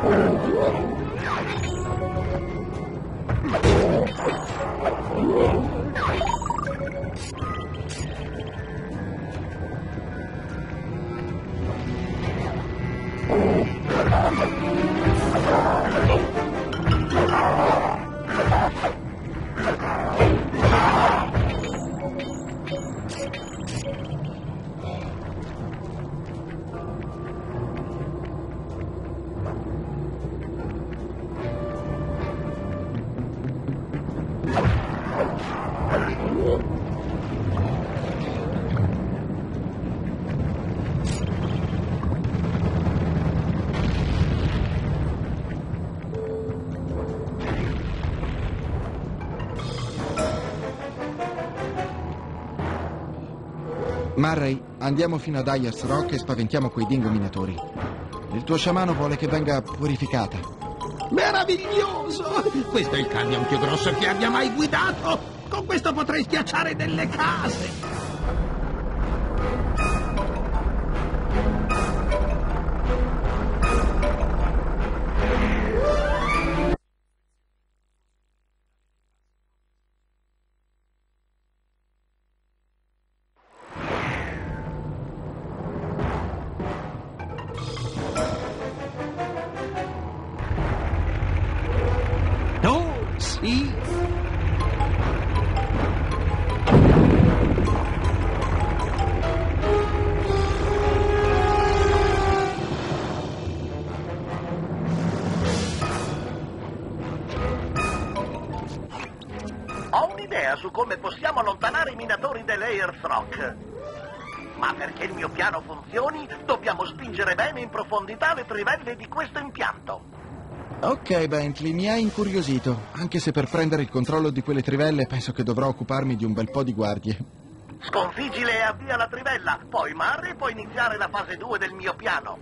Murray, andiamo fino ad Ayers Rock e spaventiamo quei dingo minatori. Il tuo sciamano vuole che venga purificata. Meraviglioso! Questo è il camion più grosso che abbia mai guidato! Con questo potrei schiacciare delle case! Sì. Ho un'idea su come possiamo allontanare i minatori dell'Ayers Rock. Ma perché il mio piano funzioni, dobbiamo spingere bene in profondità le trivelle di questo impianto. Ok, Bentley, mi hai incuriosito. Anche se per prendere il controllo di quelle trivelle penso che dovrò occuparmi di un bel po' di guardie. Sconfiggile e avvia la trivella. Poi Murray può iniziare la fase 2 del mio piano.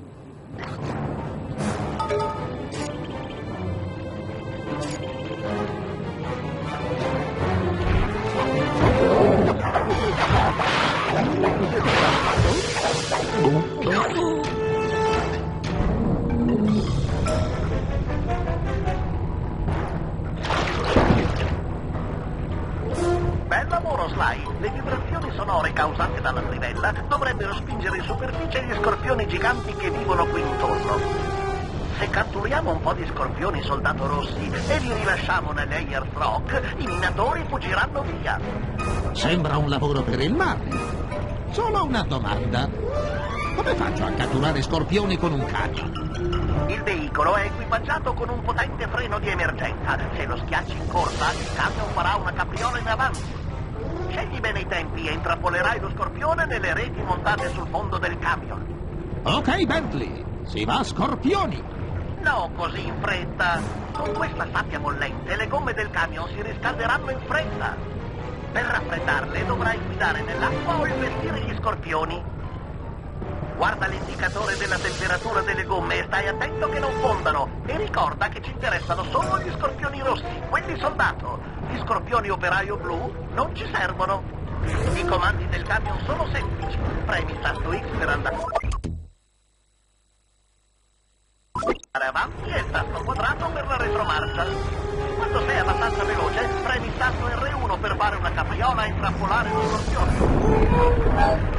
Bel lavoro, Sly. Le vibrazioni sonore causate dalla trivella dovrebbero spingere in superficie gli scorpioni giganti che vivono qui intorno. Se catturiamo un po' di scorpioni soldato rossi e li rilasciamo nell'Ayers Rock, i minatori fuggiranno via. Sembra un lavoro per il mare. Solo una domanda. Come faccio a catturare scorpioni con un camion? Il veicolo è equipaggiato con un potente freno di emergenza. Se lo schiacci in corsa, il camion farà una capriola in avanti. Scegli bene i tempi e intrappolerai lo scorpione nelle reti montate sul fondo del camion. Ok, Bentley, si va a scorpioni. No, così in fretta. Con questa sabbia bollente le gomme del camion si riscalderanno in fretta. Per raffreddarle dovrai guidare nell'acqua o investire gli scorpioni. Guarda l'indicatore della temperatura delle gomme e stai attento che non fondano. E ricorda che ci interessano solo gli scorpioni rossi, quelli soldato. Gli scorpioni operaio blu non ci servono. I comandi del camion sono semplici. Premi il tasto X per andare avanti e il tasto quadrato per la retromarcia. Quando sei abbastanza veloce, premi il tasto R1 per fare una capriola e intrappolare lo scorpione.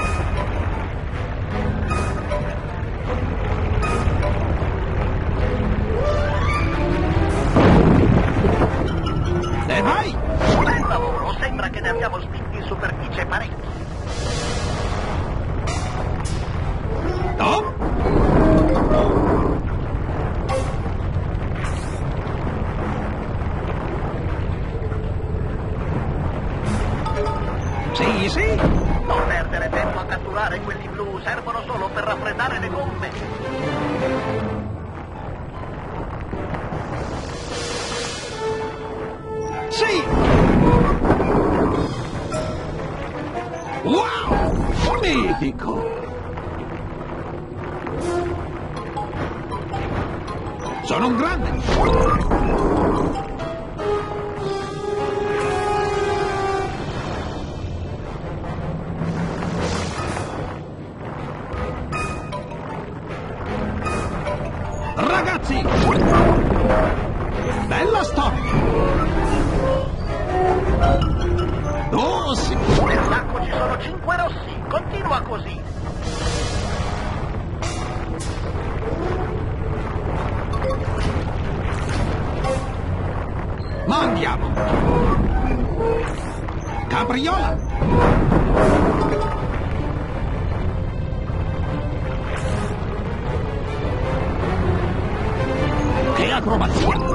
E vai! Bel lavoro, sembra che ne abbiamo spinti in superficie parecchi. No? Sì, sì. Non perdere tempo a catturare quelli blu, servono solo per raffreddare le gomme. Sì! Wow! Magnifico! Sono un grande! Ragazzi! Bella stop! Oh, sì! Nell'acqua ci sono 5 rossi. Continua così. Ma andiamo! Capriola! Che acrobazia!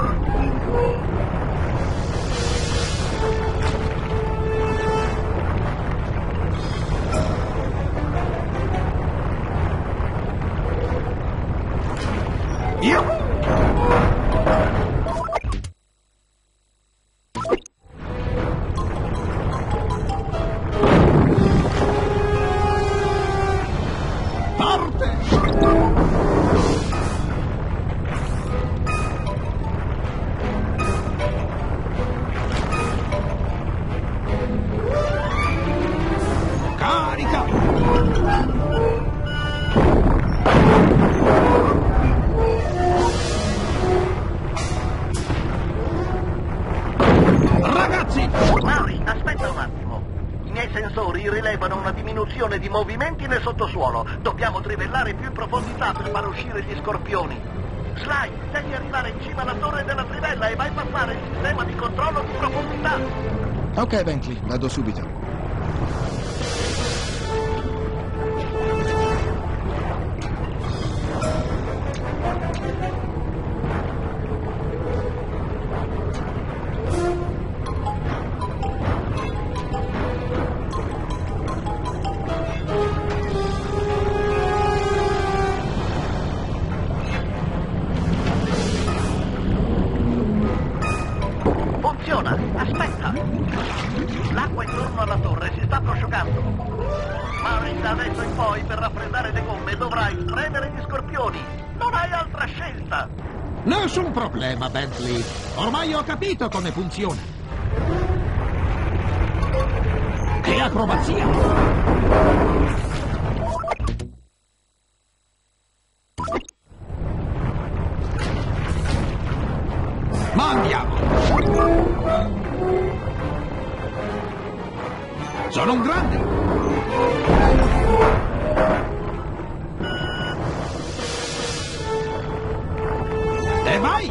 Murray, aspetta un attimo. I miei sensori rilevano una diminuzione di movimenti nel sottosuolo. Dobbiamo trivellare più in profondità per far uscire gli scorpioni. Sly, devi arrivare in cima alla torre della trivella e bypassare il sistema di controllo di profondità. Ok, Bentley, vado subito. Funziona, aspetta. L'acqua intorno alla torre si sta prosciugando. Murray, da adesso in poi, per raffreddare le gomme, dovrai spremere gli scorpioni. Non hai altra scelta. Nessun problema, Bentley. Ormai ho capito come funziona. Che acrobazia! Ma andiamo! Sono un grande! E vai!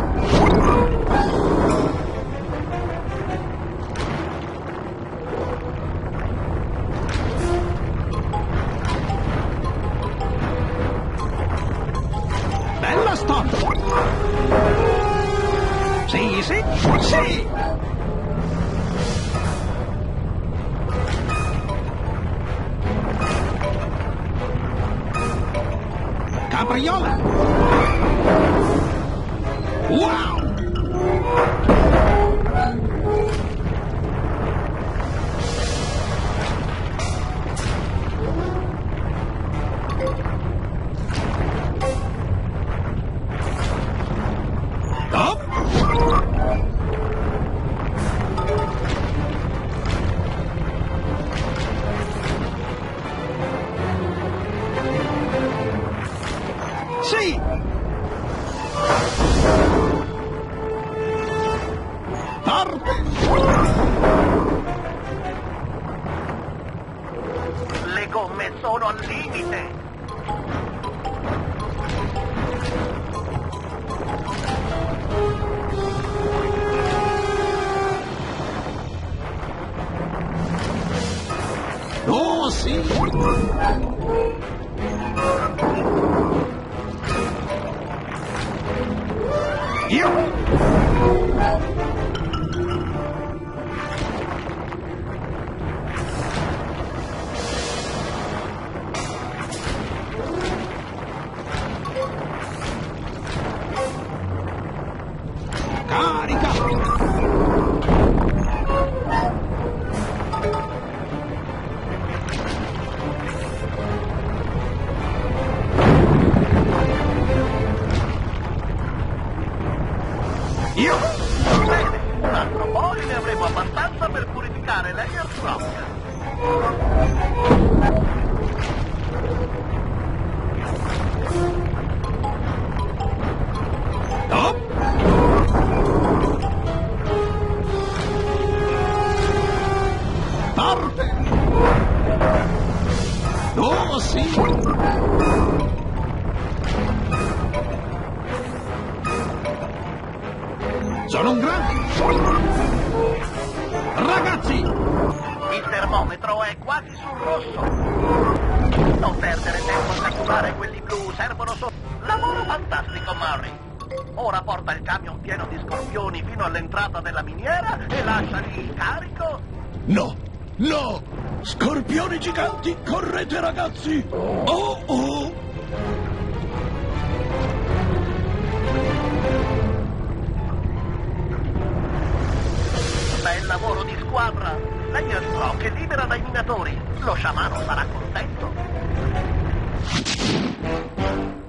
Bella stop! Sì, sì, sì! Capriola! Wow! Up! Sì! Forte! Le gomme sono al limite. Oh, sì! Io! Carica! Io! Bene, un altro po' ne avremo abbastanza per purificare Layers Rock. Sono un grande! Ragazzi! Il termometro è quasi sul rosso. Non perdere tempo a catturare quelli blu, servono solo... Lavoro fantastico, Murray. Ora porta il camion pieno di scorpioni fino all'entrata della miniera e lascia lì il carico. No! No! Scorpioni giganti, correte ragazzi! Oh oh! Bel lavoro di squadra. Layers Rock è libera dai minatori. Lo sciamano sarà contento.